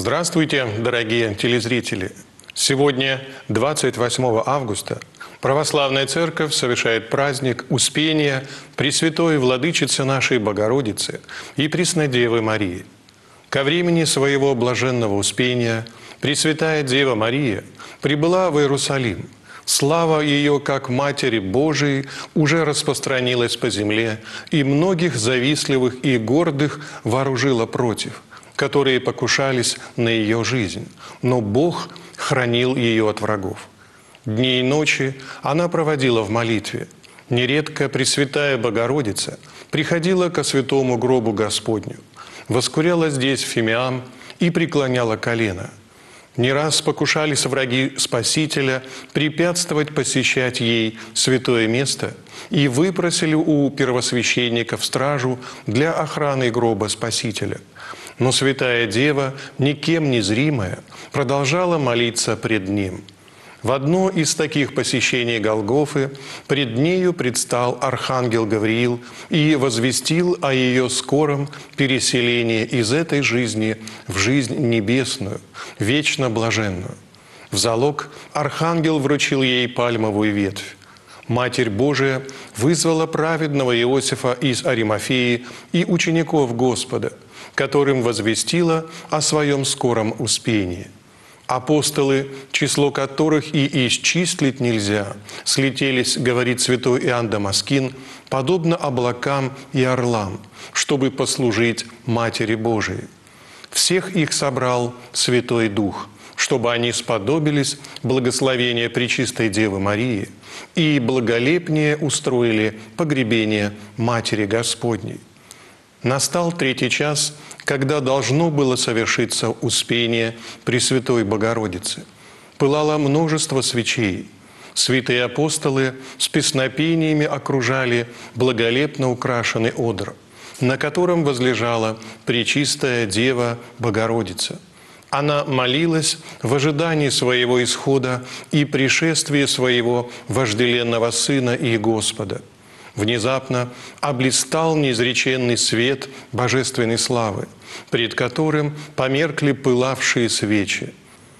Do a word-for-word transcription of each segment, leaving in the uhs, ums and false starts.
Здравствуйте, дорогие телезрители! Сегодня, двадцать восьмого августа, Православная Церковь совершает праздник Успения Пресвятой Владычицы нашей Богородицы и Преснодевы Марии. Ко времени своего блаженного Успения Пресвятая Дева Мария прибыла в Иерусалим. Слава ее, как Матери Божией, уже распространилась по земле, и многих завистливых и гордых вооружила против, которые покушались на ее жизнь. Но Бог хранил ее от врагов. Дни и ночи она проводила в молитве. Нередко Пресвятая Богородица приходила ко святому гробу Господню, воскуряла здесь фимиам и преклоняла колено. Не раз покушались враги Спасителя препятствовать посещать ей святое место и выпросили у первосвященников стражу для охраны гроба Спасителя. Но Святая Дева, никем не зримая, продолжала молиться пред Ним. В одно из таких посещений Голгофы пред нею предстал архангел Гавриил и возвестил о ее скором переселении из этой жизни в жизнь небесную, вечно блаженную. В залог архангел вручил ей пальмовую ветвь. Матерь Божия вызвала праведного Иосифа из Аримафеи и учеников Господа, которым возвестила о своем скором успении. Апостолы, число которых и исчислить нельзя, слетелись, говорит святой Иоанн Дамаскин, подобно облакам и орлам, чтобы послужить Матери Божией. Всех их собрал Святой Дух, чтобы они сподобились благословения Пречистой Девы Марии и благолепнее устроили погребение Матери Господней. Настал третий час, когда должно было совершиться Успение Пресвятой Богородицы. Пылало множество свечей. Святые апостолы с песнопениями окружали благолепно украшенный одр, на котором возлежала Пречистая Дева Богородица. Она молилась в ожидании своего исхода и пришествия своего вожделенного Сына и Господа. Внезапно облистал неизреченный свет божественной славы, пред которым померкли пылавшие свечи.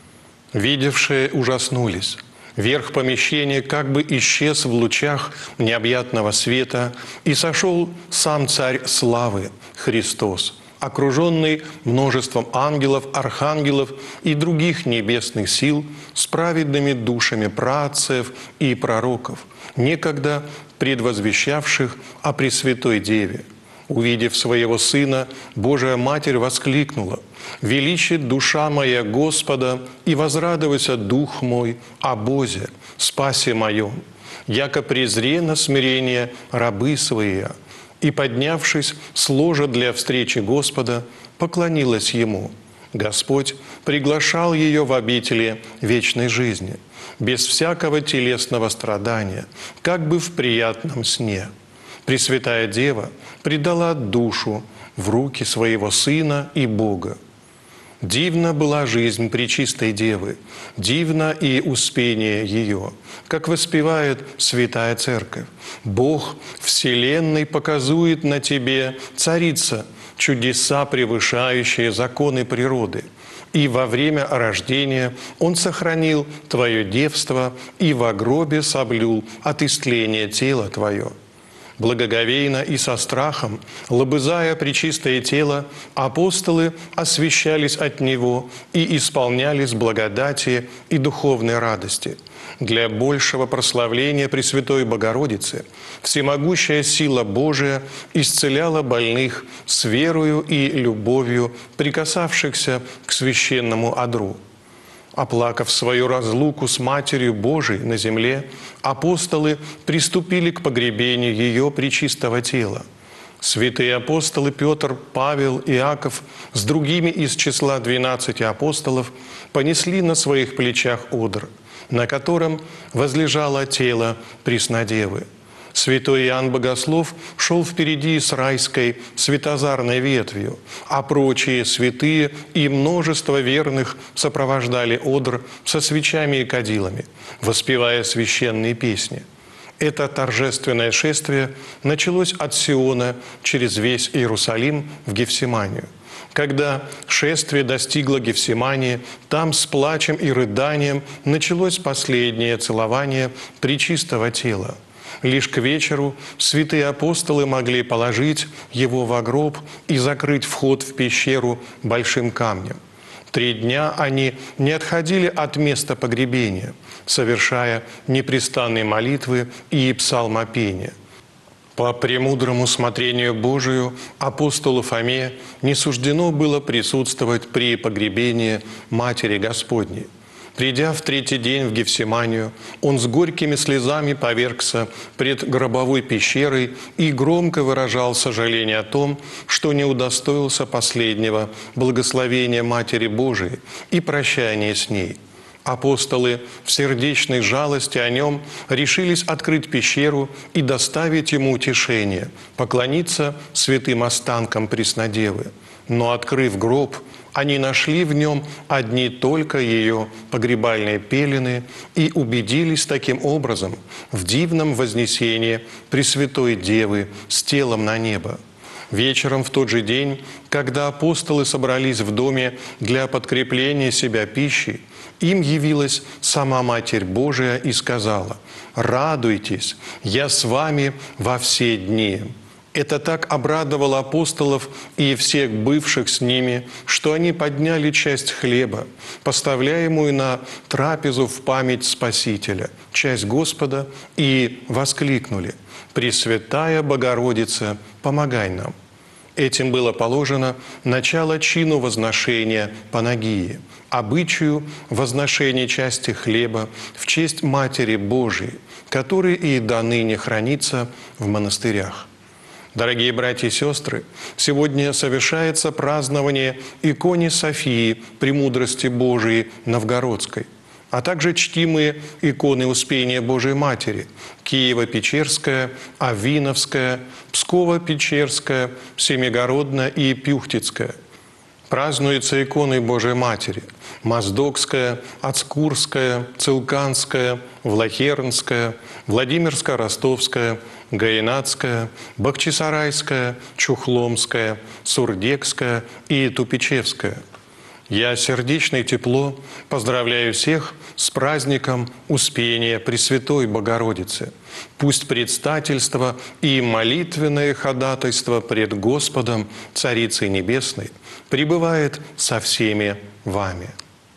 Видевшие ужаснулись. Верх помещения как бы исчез в лучах необъятного света, и сошел сам Царь Славы, Христос, окруженный множеством ангелов, архангелов и других небесных сил с праведными душами праотцев и пророков, некогда предвозвещавших о Пресвятой Деве. Увидев своего Сына, Божия Матерь воскликнула: «Величит душа моя Господа, и возрадуйся дух мой о Бозе, спасе моем, яко презре на смирение рабы свои». И, поднявшись с ложа для встречи Господа, поклонилась Ему. Господь приглашал ее в обители вечной жизни, без всякого телесного страдания, как бы в приятном сне. Пресвятая Дева предала душу в руки своего Сына и Бога. Дивна была жизнь Пречистой Девы, дивно и успение ее, как воспевает Святая Церковь. Бог вселенной показует на тебе, царица, чудеса, превышающие законы природы. И во время рождения Он сохранил твое девство и во гробе соблюл от истления тела твое. Благоговейно и со страхом, лобызая пречистое тело, апостолы освящались от Него и исполнялись благодати и духовной радости. Для большего прославления Пресвятой Богородицы всемогущая сила Божия исцеляла больных с верою и любовью, прикасавшихся к священному одру. Оплакав свою разлуку с Матерью Божией на земле, апостолы приступили к погребению ее пречистого тела. Святые апостолы Петр, Павел, Иаков с другими из числа двенадцати апостолов понесли на своих плечах одр, на котором возлежало тело Преснодевы. Святой Иоанн Богослов шел впереди с райской светозарной ветвью, а прочие святые и множество верных сопровождали одр со свечами и кадилами, воспевая священные песни. Это торжественное шествие началось от Сиона через весь Иерусалим в Гефсиманию. Когда шествие достигло Гефсимании, там с плачем и рыданием началось последнее целование пречистого тела. Лишь к вечеру святые апостолы могли положить его во гроб и закрыть вход в пещеру большим камнем. Три дня они не отходили от места погребения, совершая непрестанные молитвы и псалмопения. По премудрому смотрению Божию апостолу Фоме не суждено было присутствовать при погребении Матери Господней. Придя в третий день в Гефсиманию, он с горькими слезами повергся пред гробовой пещерой и громко выражал сожаление о том, что не удостоился последнего благословения Матери Божией и прощания с ней. Апостолы в сердечной жалости о нем решились открыть пещеру и доставить ему утешение, поклониться святым останкам Преснодевы. Но, открыв гроб, они нашли в нем одни только ее погребальные пелены и убедились таким образом в дивном вознесении Пресвятой Девы с телом на небо. Вечером в тот же день, когда апостолы собрались в доме для подкрепления себя пищей, им явилась сама Матерь Божия и сказала: «Радуйтесь, я с вами во все дни». Это так обрадовало апостолов и всех бывших с ними, что они подняли часть хлеба, поставляемую на трапезу в память Спасителя, часть Господа, и воскликнули: «Пресвятая Богородица, помогай нам». Этим было положено начало чину возношения Панагии, обычаю возношения части хлеба в честь Матери Божией, который и до ныне хранится в монастырях. Дорогие братья и сестры, сегодня совершается празднование иконе Софии Премудрости Божией Новгородской, а также чтимые иконы Успения Божией Матери Киево-Печерская, Авиновская, Псково-Печерская, Семигородная и Пюхтицкая. Празднуются иконы Божией Матери Моздокская, Ацкурская, Цилканская, Влахернская, Владимирско-Ростовская, Гаинатская, Бахчисарайская, Чухломская, Сурдекская и Тупичевская. Я сердечно и тепло поздравляю всех с праздником Успения Пресвятой Богородицы. Пусть предстательство и молитвенное ходатайство пред Господом, Царицей Небесной, пребывает со всеми вами.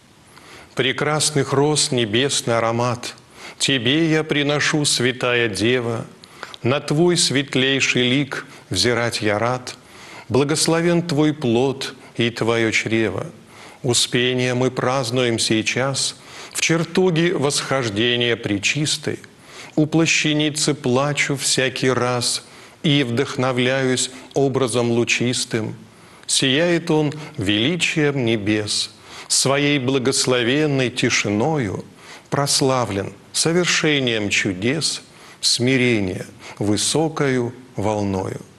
Прекрасных роз небесный аромат Тебе я приношу, Святая Дева, на Твой светлейший лик взирать я рад. Благословен Твой плод и Твое чрево. Успение мы празднуем сейчас в чертоге восхождения Пречистой. У плащаницы плачу всякий раз и вдохновляюсь образом лучистым. Сияет он величием небес, своей благословенной тишиною прославлен совершением чудес, смирения высокою волною.